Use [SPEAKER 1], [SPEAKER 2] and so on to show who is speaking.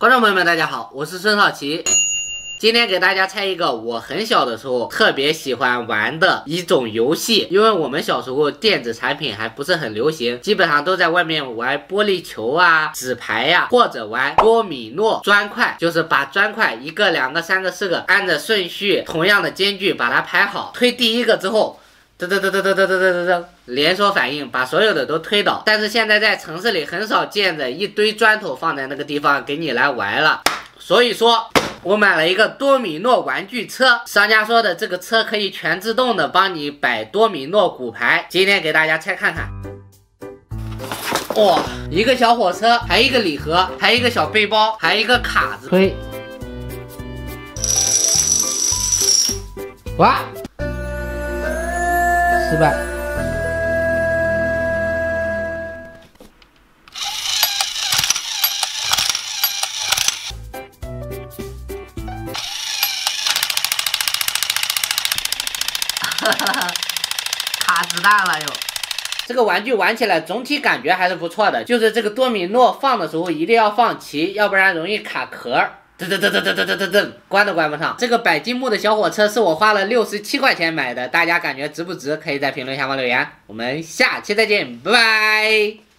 [SPEAKER 1] 观众朋友们，大家好，我是孙少奇。今天给大家猜一个我很小的时候特别喜欢玩的一种游戏。因为我们小时候电子产品还不是很流行，基本上都在外面玩玻璃球啊、纸牌呀，或者玩多米诺砖块，就是把砖块1个、2个、3个、4个按着顺序同样的间距把它排好，推第一个之后。噔，连锁反应把所有的都推倒。但是现在在城市里很少见着一堆砖头放在那个地方给你来玩了，所以说我买了一个多米诺玩具车。商家说的这个车可以全自动的帮你摆多米诺骨牌，今天给大家拆看看。哇，一个小火车，还一个礼盒，还一个小背包，还一个卡子。推，哇！失败。卡子弹了又。这个玩具玩起来总体感觉还是不错的，就是这个多米诺放的时候一定要放齐，要不然容易卡壳。噔，关都关不上。这个百积木的小火车是我花了67块钱买的，大家感觉值不值？可以在评论下方留言。我们下期再见，拜拜。